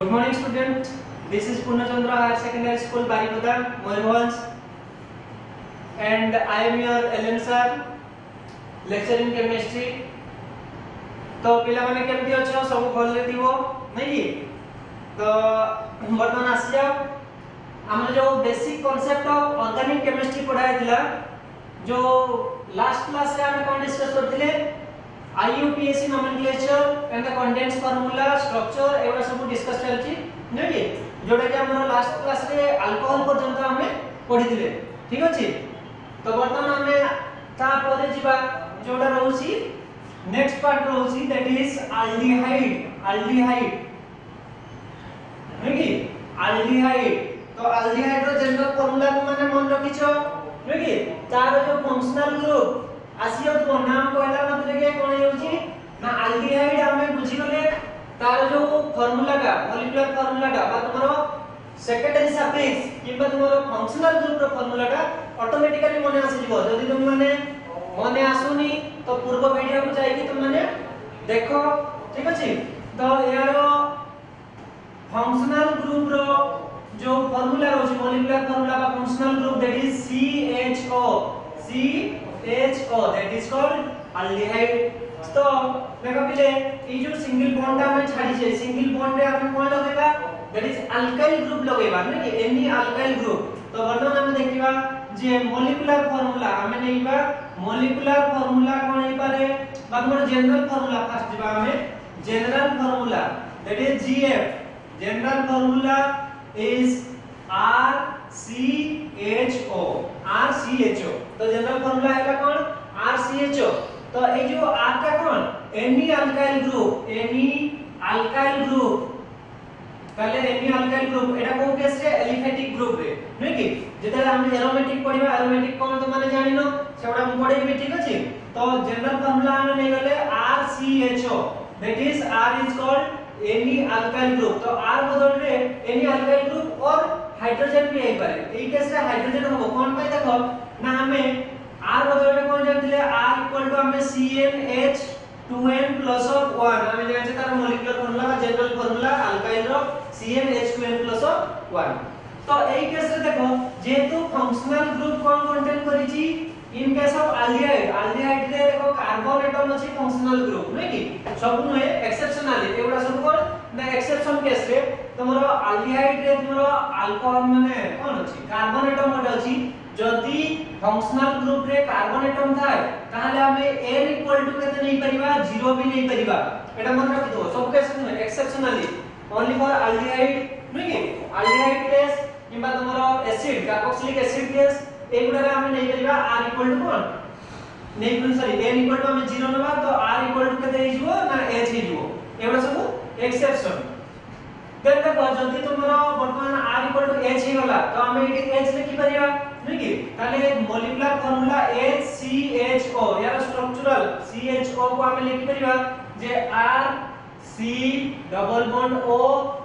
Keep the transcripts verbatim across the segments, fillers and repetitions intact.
Good morning, student. This is Purnachandra Higher Secondary School, Baripata, Mayurbhanj, and I am your L N sir, lecturer in chemistry. तो पिला माने केमती अछो सब भले दिवो नै कि तो वर्तमान आसी जाओ हमने जो basic concept of organic chemistry पढ़ाया थिला जो लास्ट क्लास रे हम कोन डिस्कस करथिले I U P A C nomenclature and the contents formula structure एवरा सब डिस्कस करछि नै कि जोडा कि हमर लास्ट क्लास रे अल्कोहल पर्यंत हमें पढिथिले ठीक अछि। तो वर्तमान हमें ता परे जिबा जोडा रहउछि नेक्स्ट पार्ट रहउछि दैट इज अल्डिहाइड अल्डिहाइड नै कि अल्डिहाइड तो अल्डिहाइड रो जनरल फार्मूला माने मन रखिछो नै कि तार जो फंक्शनल ग्रुप आसियो तो नाम कहला मतलब के कोन होउछि ना अल्डिहाइड हमें बुझी गले तार जो फार्मूला का मॉलिक्यूलर फार्मूला का बा तुम्हारो सेकेंडरी सफिक्स किबा तुम्हारो फंक्शनल ग्रुप रो फार्मूला का ऑटोमेटिकली मने आसी जिवो जदी तुम माने मने आसुनी तो पूर्व वीडियो को जाई कि तुम माने देखो ठीक अछि। तो यारो फंक्शनल ग्रुप रो जो फार्मूला रहउछि मॉलिक्यूलर फार्मूला का functional group that is C H O C H O that is called aldehyde। तो देखो पहले ई जो सिंगल बॉन्ड का हम छाडी छै सिंगल बॉन्ड रे हम कोन लगेबा दैट इज अल्काइल ग्रुप लगेबा नै कि एनी अल्काइल ग्रुप। तो वर्तमान हम देखिबा जे मॉलिक्यूलर फार्मूला हमें नैबा मॉलिक्यूलर फार्मूला कोन हे पारे बा हमर जनरल फार्मूला फर्स्ट जिबा हमें general formula that is G F general formula is R C H O R C H O। तो जनरल फार्मूला है कौन R C H O। तो ये जो R का कौन any alkyl group any alkyl group पहले एनी अल्काइल ग्रुप एटा को केस रे एलिफेटिक ग्रुप रे नै कि जेतले हम एरोमेटिक पढिबा एरोमेटिक कोन तो माने जानिनो सेवडा हम पढिबे ठीक अछि। तो जनरल फार्मूला हम नै गले R C H O that is R is called any alkyl group. तो R बदल रे एनी अल्काइल ग्रुप और हाइड्रोजन भी आई पारे एई केस रे हाइड्रोजन हो कोन पाई देखो ना हमें R बदल रे कोन जानथिले R इक्वल टू हमें C N H two N plus of one हमें जान छै तार मॉलिक्यूलर फार्मूला का जनरल फार्मूला अल्काइल रो C N H two N plus of one. तो एई केस रे देखो जेतु फंक्शनल ग्रुप कोन कंटेन करि छी in case of aldehyde aldehyde रे देखो कार्बन एटम अछि फंक्शनल ग्रुप नै कि सब नय एक्सेप्शनली एवडा सब कोन ना एक्सेप्शन केस रे तमरो अल्डिहाइड रे तमरो अल्कोहल माने कोन अछि कार्बन एटम मोड अछि जदी फंक्शनल ग्रुप रे कार्बन एटम थाए ताहाले हमें n इक्वल टू केते नै परिबा जीरो भी नै परिबा एटा मन रखि दो सब केस में एक्सेप्शनली ओनली फॉर अल्डिहाइड नै कि अल्डिहाइड केस किबा तमरो एसिड कार्बोक्सिलिक एसिड केस एगुडा रे हमें नै परिबा r इक्वल टू कोन नै कोन सॉरी n इक्वल टू हमें जीरो नबा तो r इक्वल टू केते हिजबो ना h हिजबो एगुडा सब एक्सेप्शन। देन देखो जदी तुमरो वर्तमान r इक्वल टू h ही गला तो हमें एटी h लिखि परिबा नै कि ताले molecular formula H C H O यार स्ट्रक्चरल C H O को हमें लिखि परिबा जे R C double bond O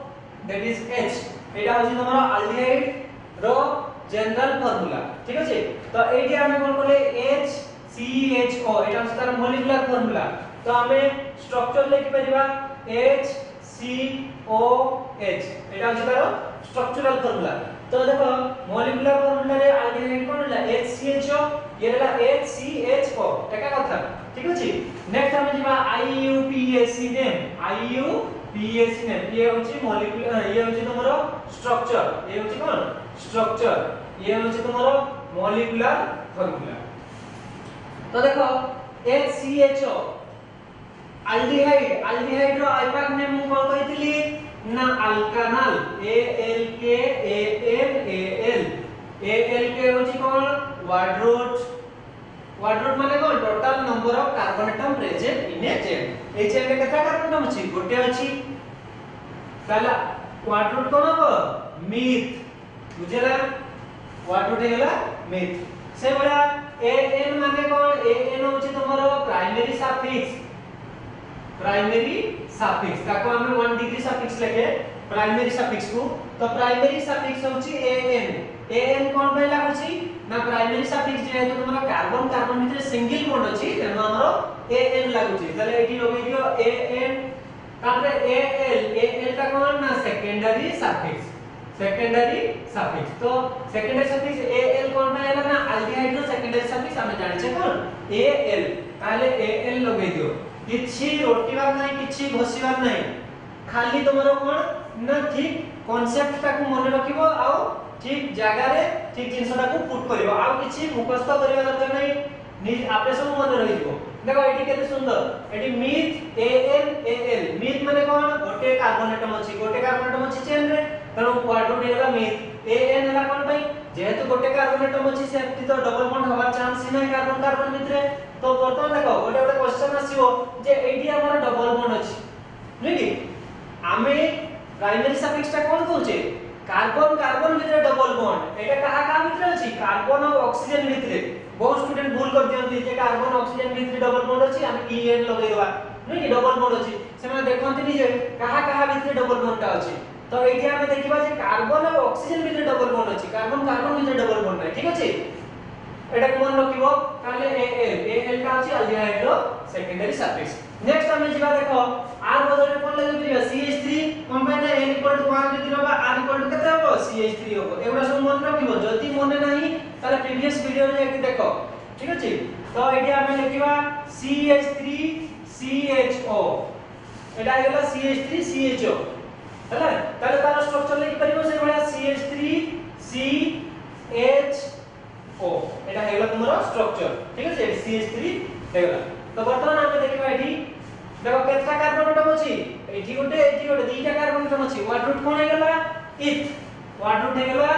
that is H एटा होछि तमरो अल्डिहाइड रो जनरल फार्मूला ठीक अछि। तो एटी हमें कोन बोले H C H O एटा होछि तार मॉलिक्यूलर फार्मूला। तो हमें स्ट्रक्चर लिखि परिबा H C O H एटा होछि तार स्ट्रक्चरल फार्मूला। तो देखो मॉलिक्यूलर फार्मूला रे अल्डिहाइड कोन होला H C H O ये होला H C H O एका कथा ठीक अछि। नेक्स्ट हम जिबा I U P A C name I U P A C name ये होछि मॉलिक्यूलर ये होछि तमरो स्ट्रक्चर ये होछि कोन स्ट्रक्चर ये होछि तमरो मॉलिक्यूलर फार्मूला। तो देखो H C H O aldehyde aldehyde रो आइपाक नेम मु कोन कहितली ना अल्कानल A L K A N A L A L K होची कोन वर्ड रूट वर्ड रूट माने कोन total number of carbon atom present in a chain a chain रे केता कार्बन एटम अछि गोटे अछि ताला वर्ड रूट कोन हो मिथ बुझला वर्ड रूट हेला मिथ से बडा A N माने कोन A N होची तमरो प्राइमरी सफिक्स प्राइमरी सफिक्स ताको हम वन डिग्री सफिक्स लेके प्राइमरी सफिक्स को तो प्राइमरी सफिक्स होची an an कोन पे लागुची ना प्राइमरी सफिक्स जे हेतु तमरा कार्बन कार्बन भितर सिंगल बॉन्ड अछि तेनो हमरो an लागुची तले एठी लगे दियो an तापरे एल एल ता कोन ना सेकेंडरी सफिक्स सेकेंडरी सफिक्स तो सेकेंडरी सफिक्स एल कोन ना एला ना अल्डिहाइड रो सेकेंडरी सफिक्स हम जानि छे कोन एल ताले एल लगे दियो किछि रोटीबार नै किछि घोसीबार नै खाली तमरो कोन ना ठीक कांसेप्ट ता को मन रखिबो आ ठीक जगह रे ठीक जिंसटा को पुट करिवो आ किछि मुखस्थ करिवा दरकार नै नि आपे सब मन रहिबो देखो एटी केते सुंदर एटी meth A N A L meth माने कोन गोटे कार्बन एटम अछि गोटे कार्बन एटम अछि चेन रे तनो क्वाड्रुट हेला मिथ ए एन हेला कोन भाई जेहेतु गोटे कार्बन एटम अछि सेफ्टी तो डबल बॉन्ड हवा चांस ही नै कार्बन कार्बन मित्र तो बर्तमान देखो गोटे गोटे क्वेश्चन आसीबो जे एटी हमर डबल बॉन्ड अछि नै कि आमे प्राइमरी सफिक्स ता कोन कहूचे कार्बन कार्बन भितर डबल बॉन्ड एटा कहा का भितर अछि कार्बन और ऑक्सीजन भितर बहुत स्टूडेंट भूल कर दियंती जे कार्बन ऑक्सीजन भितर डबल बॉन्ड अछि हम ई एन लगे देबा नै कि डबल बॉन्ड अछि सेमा देखंती नि जे कहा कहा भितर डबल बॉन्ड ता अछि तो एठी हम देखिबा जे कार्बन और ऑक्सीजन भितर डबल बॉन्ड अछि कार्बन कार्बन भितर डबल बॉन्ड नै ठीक अछि एटा कोन रखिबो ताले ए एल ए एल का अछि अल्डिहाइड रो सेकेंडरी सफिक्स नेक्स्ट हम जिबा देखो आर बदले कोन लगे दिबा C H three combine n = one जति रहबा r = केते हो सी एच थ्री हो एवरा सब मन रखिबो जति मन नाही ताले प्रीवियस वीडियो रे एक देखो ठीक अछि तो एठी हम लिखिबा C H three C H O एटा गेला C H three C H O हला ताले तार स्ट्रक्चर लिखि परिबो से भला C H three C H O एटा हेला तुमरो स्ट्रक्चर ठीक अछि सी एच थ्री हेला तो वर्तमान हम देखिबा एठी देखो केतना कार्बन एटम अछि एठी गोटे एठी गोटे दुईटा कार्बन एटम अछि क्वाड्रुट कोन हेला इथ क्वाड्रुट हेला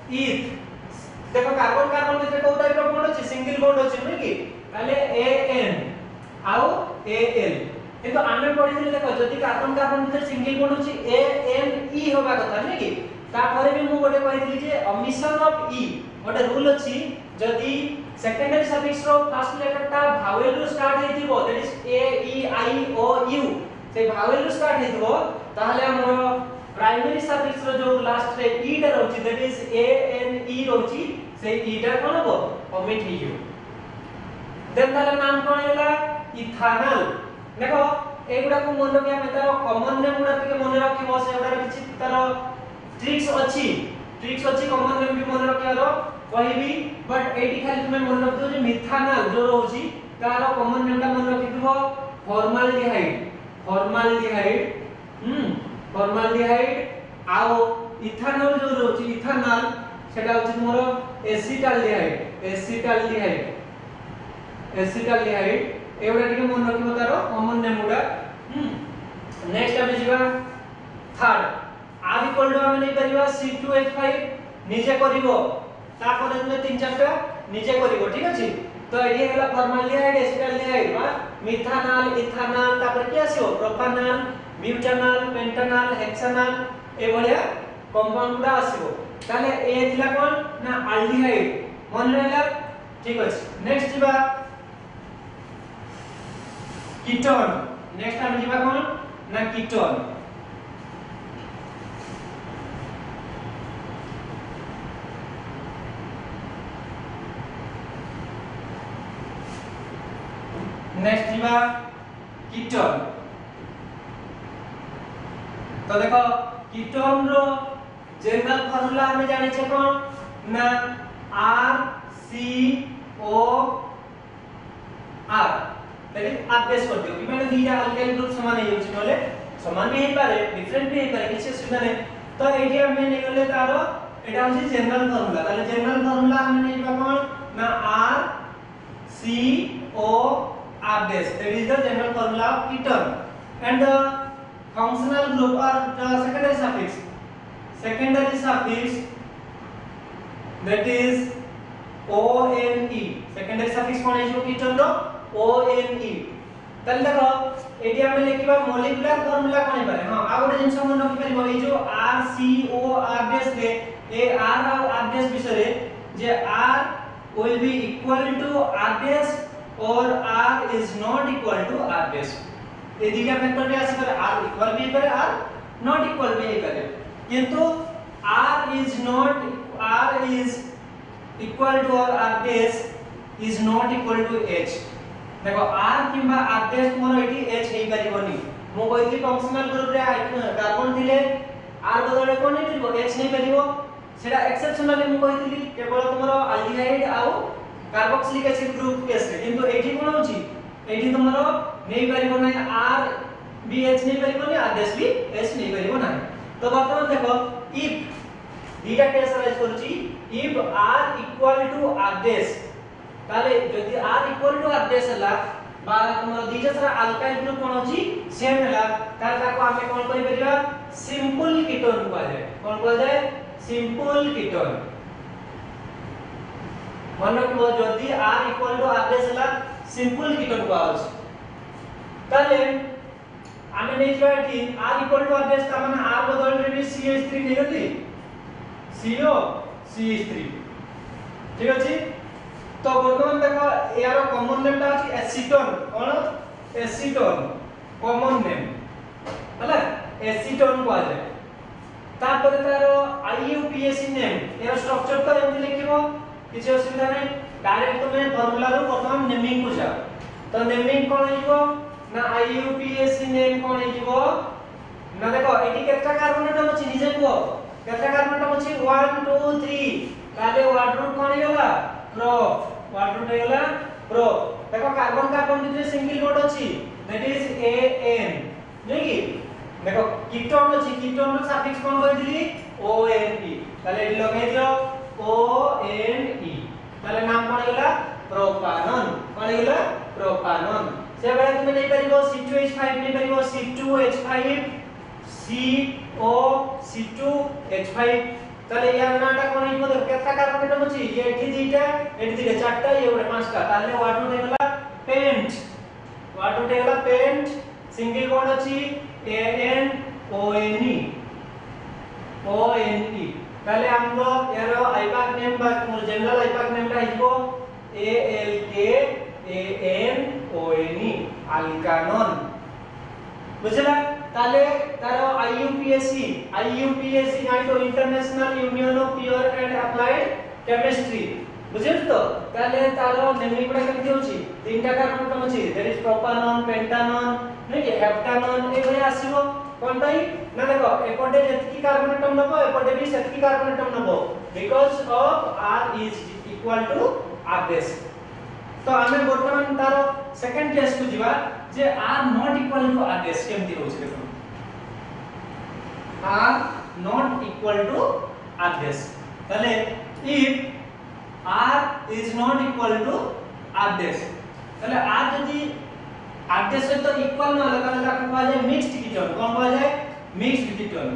इथ देखो कार्बन कार्बन भितर को टाइप रो बॉन्ड अछि सिंगल बॉन्ड अछि नै कि ताले ए एन आउ ए एल एतो आमे पढिथिले देखो जदि कार्बन कार्बन भितर सिंगल बॉन्ड अछि ए एन ई होबा कथा नै कि तापरे भी मु गोटे कहिथिली जे ओमिशन ऑफ ई गोटे रूल अछि जदि सेकेंडरी सफिक्स रो फर्स्ट लेटर ता भावेल रो स्टार्ट हेतिबो that is A E I O U से भावेल रो स्टार्ट हेतिबो ताहले हमर प्राइमरी सफिक्स रो जो लास्ट रे ई टा रहउची that is A N E रहउची से ई टा कोन हो ओमिट हियु देन तार नाम कोन हैला इथानल देखो एगुडा को मन रखिया में तार कॉमन नेम गुडा के मन रखिबो से गुडा किछि तार ट्रिक्स अछि ट्रिक्स अछि कॉमन नेम भी मन रखियारो कहिबी बट एटी खाली तुमे मन रखियो जे मिथानल जो रहउची तार कॉमन नेम ता मन रखिदिबो फॉर्माल्डिहाइड फॉर्माल्डिहाइड हम फॉर्माल्डिहाइड आओ इथानल जो रहउची इथानल सेटा होची तुमरो एसिटाल्डिहाइड एसिटाल्डिहाइड एसिटाल्डिहाइड एवडा टिके मन रखिबो तार कॉमन नेम गुडा हम नेक्स्ट हम जिबा थर्ड आर इक्वल टू हम नै परिबा सी टू एच फाइव निजे करिवो तापर तुमे तीन चारटा निजे करिवो ठीक अछि तो एडी हला फॉर्माल्डिहाइड एसिटाल्डिहाइड बा मिथानल इथानल तापर के आसीओ प्रोपानल ब्यूटानल पेंटानल हेक्सानल ए भलिया कंपाउंड गुडा आसीबो ताले ए थिला कोन ना अल्डिहाइड मन रहला ठीक अछि नेक्स्ट जिबा कीटोन नेक्स्ट हम जिबा कोन ना कीटोन नेक्स्ट जिबा कीटोन तो देखो कीटोन रो जनरल फार्मूला हमें जाने छे कोन ना आर सी ओ आर तले आप बेस कर दियो कि मैंने दीजा अल्काइल ग्रुप समान है यूज नले समान भी हे पारे डिफरेंट भी हे पारे किछ सुविधा नै तो एटी हम नै गले तारो एटा होची जनरल फार्मूला ताले जनरल फार्मूला हम नै जिबा कोन ना R C O R dash that is the general formula of ketone and the functional group or the secondary suffix secondary suffix that is O N E secondary suffix कोन है जो ketone रो O N E तल देखो eighty हम लिखिबा molecular formula कोन पारे हां आ गोटे जिंस मन रखि परिबो ए जो R C O R dash रे ए R और R dash विषय रे जे R will be equal to R dash और r is not equal to r dash ये दीटा फैक्टर भी आसे करे r इक्वल भी करे r not equal भी करे किंतु r is not r is equal to or r dash is not equal to h देखो r किबा r dash मोर एठी h हेई परिबोनी मु कहली फंक्शनल ग्रुप रे कार्बन थिले आर बदले कोन नेटिव H नै परिबो सेटा एक्सेप्शनली मु कहली केवल तुमरो अल्डिहाइड आउ कार्बोक्सिलिक एसिड ग्रुप केस रे किंतु एठी कोन होची एठी तुमरो नै परिबो नै R B H नै परिबो नै R भी H नै परिबो नै। तो वर्तमान देखो इफ दीटा केस राइज करची if R equal to R dash ताले जदि R equal to R dash हला बा तुमरो दीटा सारा अल्काइल ग्रुप कोन होची सेम हला तार ताको आमे कोन करि परिबा सिंपल कीटोन को जाय कोन को जाय सिंपल कीटोन मन को जदि R equal to R dash हला सिंपल कीटोन को आउछ ताले आमे नै जवा कि R equal to R dash ता माने R बदल रे भी C H थ्री नै गली C O C H three ठीक अछि। तो वर्तमान देखो यार कॉमन नेम ता अछि एसीटोन कोन एसीटोन कॉमन नेम हला एसीटोन को आजे तापर तारो I U P A C नेम यार स्ट्रक्चर तो एमति लिखिबो किछ असुविधा नै डायरेक्ट तुमे फार्मूला रो वर्तमान नेमिंग को जा तो नेमिंग कोन हिबो ना I U P A C name कोन हिबो ना देखो एटी केटा कार्बन एटम अछि निजे को केटा कार्बन एटम अछि वन टू थ्री ताले वाटर कोन हिला प्रो वाटर हेला प्रो देखो कार्बन कार्बन भितर सिंगल बॉन्ड अछि दैट इज A N नै कि देखो कीटोन अछि कीटोन रो सफिक्स कोन कहि दिली O N E ताले एडी लगाइ दियो O N E ताले नाम कोन हेला प्रोपानोन कोन हेला प्रोपानोन से बेला तुमे नै परिबो C टू H फाइव नै परिबो C two H five C O C two H five ताले यार नाटा कोन हिबो देख केता कार्बन एटम अछि ये एठी दीटा एठी दीटा चारटा ये ओरे पांचटा ताले वाटर देगला पेंट वाटर देगला पेंट सिंगल बॉन्ड अछि A N O N E O N E ताले हमरो यारो आइपाक नेम बा जनरल आइपाक नेम ता हिबो A L K A N O N E अल्कानोन बुझला ताले तारो I U P A C I U P A C जानि तो international union of pure and applied chemistry बुझिल तो ताले तारो नेमिंग गुडा केमति होची तीनटा कार्बन एटम अछि दैट इज प्रोपानोन पेंटानोन नै कि हेप्टानोन ए भय आसीबो कोन ताई ना देखो एपटे जेतकी कार्बन एटम नबो एपटे भी सेतकी कार्बन एटम नबो because of R is equal to R dash. तो आमे वर्तमान तारो सेकंड केस को जिवा जे R not equal to R dash केमति होची देखो R not equal to R dash ताले if R is not equal to R dash ताले R जदि R डैश से तो इक्वल न होला ताले ताको कहा जाय मिक्स्ड कीटोन कोन कहा जाय मिक्स्ड कीटोन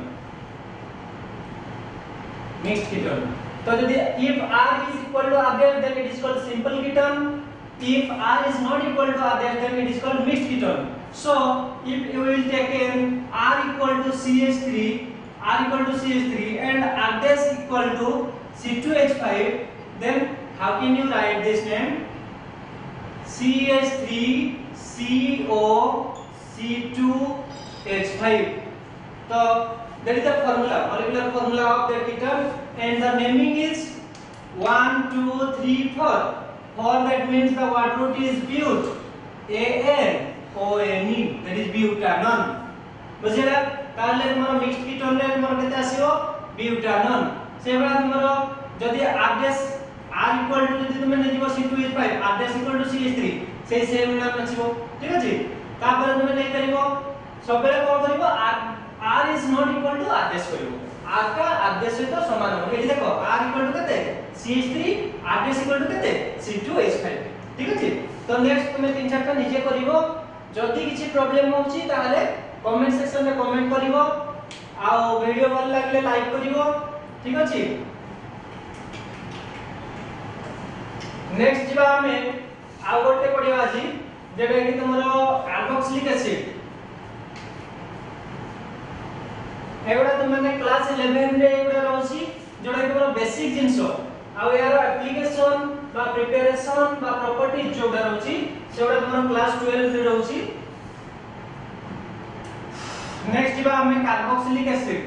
मिक्स्ड कीटोन। तो जदि if R is equal to R dash then it is called simple ketone if R is not equal to R dash then it is called mixed ketone। So if you will take in R equal to C H three R equal to C H three and R dash equal to C two H five then how can you write this name C H three C O C two H five। So that is the formula molecular formula of that ketone and the naming is one two three four four that means the word root is but A N O N E that is butanone बुझिला ताले हमर mixed ketone रे हमर केते आसीबो butanone से बेला हमर जदी R dash R equal to जदी तुमे नेजिबो C two H five R dash equal to C H three से सेम नाम आसीबो ठीक अछि तापर तुमे नै करिवो सबले कोन करिवो R R is not equal to R dash करिवो R का R डैश सहित समान हो एठी देखो R इक्वल टू केते C H three R dash equal to केते C टू H फाइव ठीक अछि। तो नेक्स्ट तुमे तीन चारटा निजे करिवो जदी किछि प्रॉब्लम होउची ताले कमेंट सेक्शन में कमेंट करिवो आ वीडियो भल लागले लाइक करिवो ठीक अछि। नेक्स्ट जिबा हमें आ गोटे पढिबा अछि जेबे कि तमरो कार्बोक्सिलिक एसिड एगुडा तुम माने क्लास इलेवन रे एगुडा रहउची जोडा कि तमरो बेसिक जिंसो आ यार एप्लीकेशन बा प्रिपरेशन बा प्रॉपर्टीज जोडा रहउची सेगुडा तमरो क्लास ट्वेल्व रे रहउची। नेक्स्ट जिबा हमें कार्बोक्सिलिक एसिड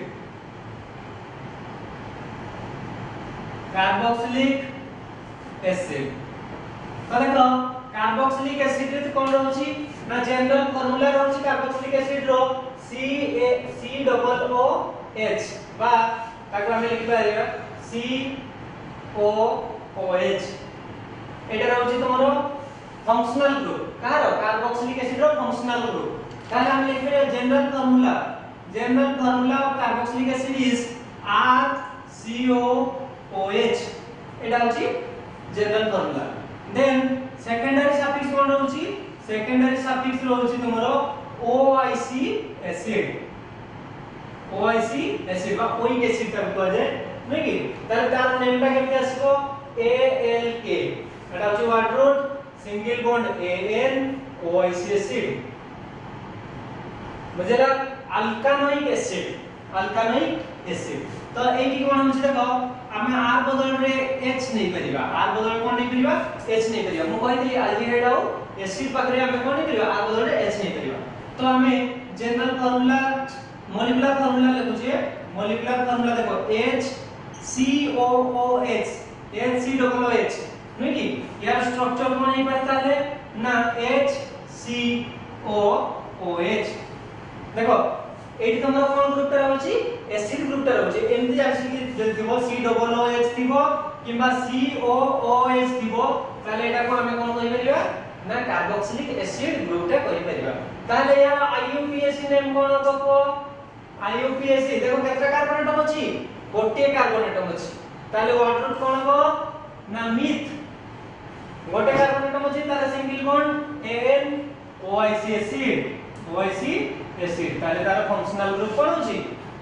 कार्बोक्सिलिक एसिड तो देखो कार्बोक्सिलिक एसिड रे कोन रहउची ना जनरल फार्मूला रहउची कार्बोक्सिलिक एसिड रो C A C double O H बा ताको हम लिखि पारिबा C O O H एटा रहउची तमरो फंक्शनल ग्रुप कहारो कार्बोक्सिलिक एसिड रो फंक्शनल ग्रुप ताले हम लिखि पारिबा general formula general formula of carboxylic acid is R C O O H एटा होची general formula then secondary suffix कोन रहउची सेकेंडरी सफिक्स रहउची तमरो O I C acid O I C acid बा ओइक एसिड तब को जे नै कि तार तार नेमटा केते आसबो A L K एटा होची वाटर root single bond A N O I C acid बुझला अल्कानोइक एसिड अल्कानोइक एसिड तो एकी कोन होची देखो आमे R बदल रे H नै परिबा R बदल कोन नै परिबा H नै परिबा मु कहितली अल्डिहाइड आउ एसिड पाखरे आमे कोन नै परिबा R बदल रे H नै परिबा तो आमे जनरल फार्मूला मॉलिक्यूलर फार्मूला लिखु छे मॉलिक्यूलर फार्मूला देखो H C O O H H C O O H नै कि यार स्ट्रक्चर कोन नै पता है ना H C O O H देखो एटी तमरो कोन ग्रुप ता रहउची एसिड ग्रुप ता रहउची एमती आसी कि देखो C डबल O H थिबो किबा C O O H थिबो ताले एटा को हमें कोन कहि परिबा ना कार्बोक्सिलिक एसिड ग्रुप ता कहि परिबा ताले या I U P A C name कोन दको I U P A C देखो केतना कार्बन एटम अछि गोटे कार्बन एटम अछि ताले वाटर रूट कोन हो ना मिथ गोटे कार्बन एटम अछि ताले single bond A N O I C acid O I C acid ताले तार फंक्शनल ग्रुप कोन होची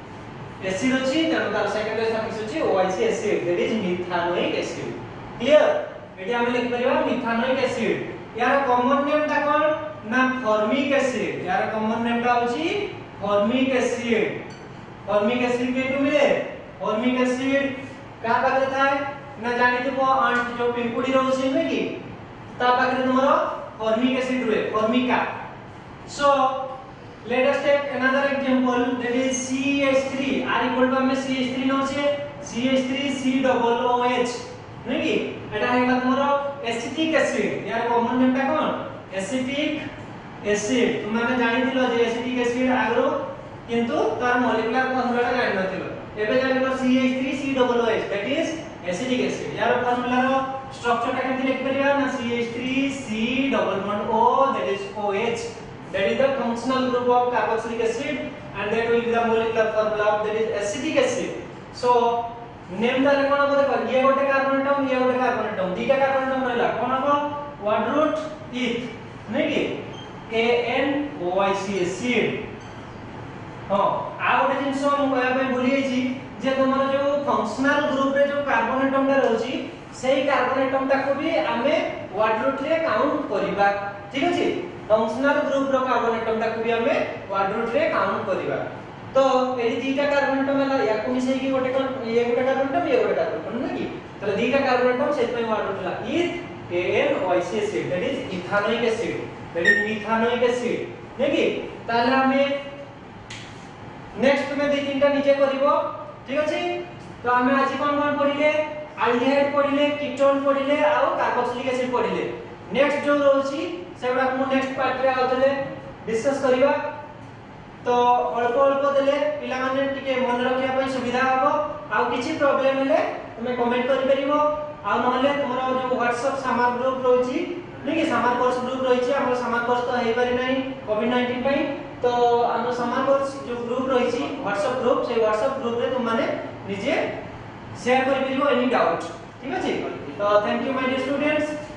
एसिड अछि तनो तार सेकेंडरी सफिक्स अछि O I C acid that is methanoic acid clear एटी हम लिख परिबा मिथानोइक एसिड यार कॉमन नेम ता कोन ना फॉर्मिक एसिड यार कॉमन नेम ता होची फॉर्मिक एसिड फॉर्मिक एसिड केटु मिले फॉर्मिक एसिड का पाखरे थाए ना जानिथिबो आंट जो पिंपुडी रहउची नै कि ता पाखरे तुमरो फॉर्मिक एसिड रुए formica so let us take another example that is C H three r equal to हमें C H three नो छे C H three C double O H नै कि एटा हेला तुमरो एसिटिक एसिड यार कॉमन नेम ता कोन एसिटिक एसिड तुम माने जानि दिलो जे एसिटिक एसिड आगरो किंतु तार मॉलिक्यूलर फार्मूला ता जानि नथिलो एबे जानिलो C H three C double O H that is acetic acid यार फार्मूला रो स्ट्रक्चर ता केते लिख परिबा ना C H three C double bond O that is O H that is the functional group of carboxylic acid and that will be the molecular formula of that is acetic acid so name dale कोन हो देखो ये गोटे carbon atom ये गोटे carbon atom दीटा carbon atom रहला कोन हो वाटर रूट ईथ नै कि A N O I C acid हां आ गोटे जिंस हम कहया पे भूली छी जे तमरो जो फंक्शनल ग्रुप रे जो कार्बन एटम ता रहउची सेही कार्बन एटम ता को भी हमें वाटर रूट रे काउंट करबा ठीक अछि फंक्शनल ग्रुप रो कार्बन एटम ता भी हमें वाटर रूट रे काउंट करबा तो एडी दीटा कार्बन एटम हला या को मिसै कि गोटे कोन ये गोटे कार्बन एटम ये गोटे कार्बन एटम नै कि तले दीटा कार्बन एटम सेत पय वाटर रूट ला eth A N O I C acid that is ethanoic acid that is methanoic acid नै कि ताले हमें नेक्स्ट में दे तीनटा नीचे करबो ठीक अछि तो हमें आज कोन कोन पढिले अल्डिहाइड पढिले कीटोन पढिले आ कार्बोक्सिलिक एसिड पढिले नेक्स्ट जो रहउची सेबडा को नेक्स्ट पार्ट रे आउतले डिस्कस करिबा तो अल्प अल्प देले पिला माने टिके मन रखिया पई सुविधा हबो आ किछि प्रॉब्लम हेले तुमे कमेंट करि परिबो आ नहले तुमरो जो WhatsApp सामार ग्रुप रहउची नै कि सामार कोर्स ग्रुप रहिछि हमर सामार कोर्स तो हेइ पारि नै कोविड नाइनटीन पई तो हमर सामार कोर्स जो ग्रुप रहिछि WhatsApp ग्रुप से WhatsApp ग्रुप रे तुम माने निजे शेयर करि परिबो एनी डाउट ठीक अछि तो thank you my dear students